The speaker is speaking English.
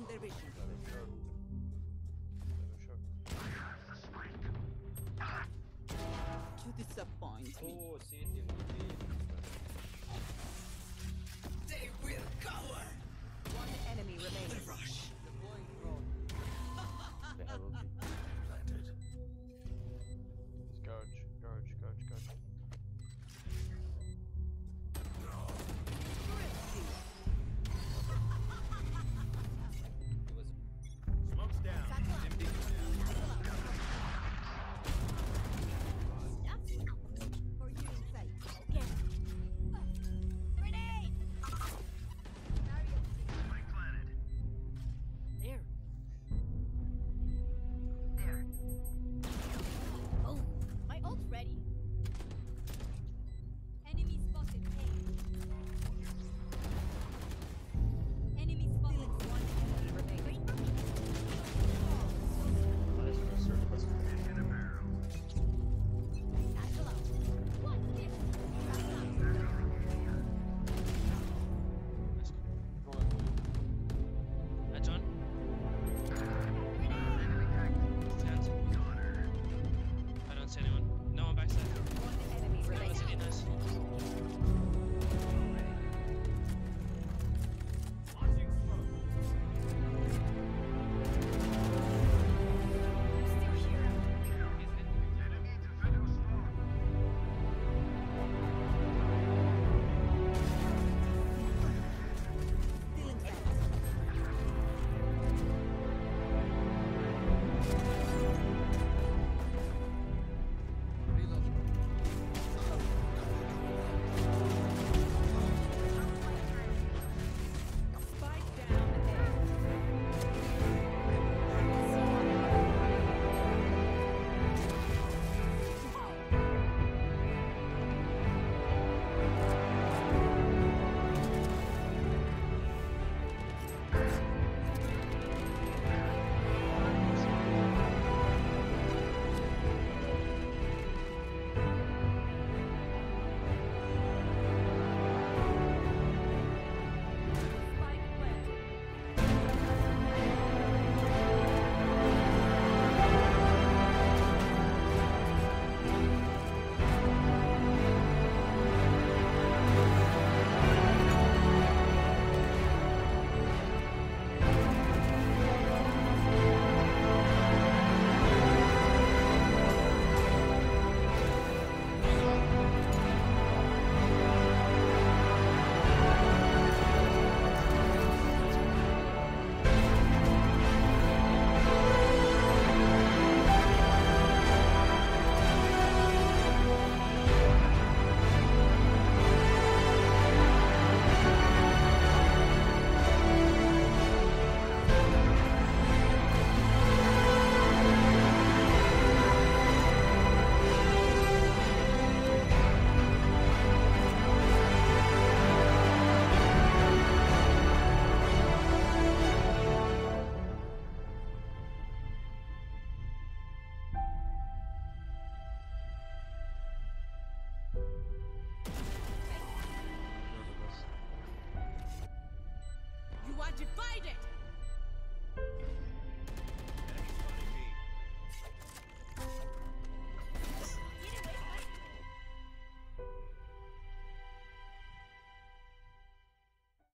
their vision. You disappoint me. Oh, CT. They will cower. One enemy remains. The rush. Planted. Scourge. Smoke's down. For you inside. Get. Grenade. Spike planted. There. Oh, my ult's ready. Enemy spotted. Enemy spotted. One enemy remaining. In a barrel. Satchel out. What's this? Satchel out. That's on. Stands. I don't see anyone. No one backside. One enemy That was remaining. really nice. Launching smoke. Still here. Enemy defender spawn. Still inside. Spike down Spike planted. You are divided!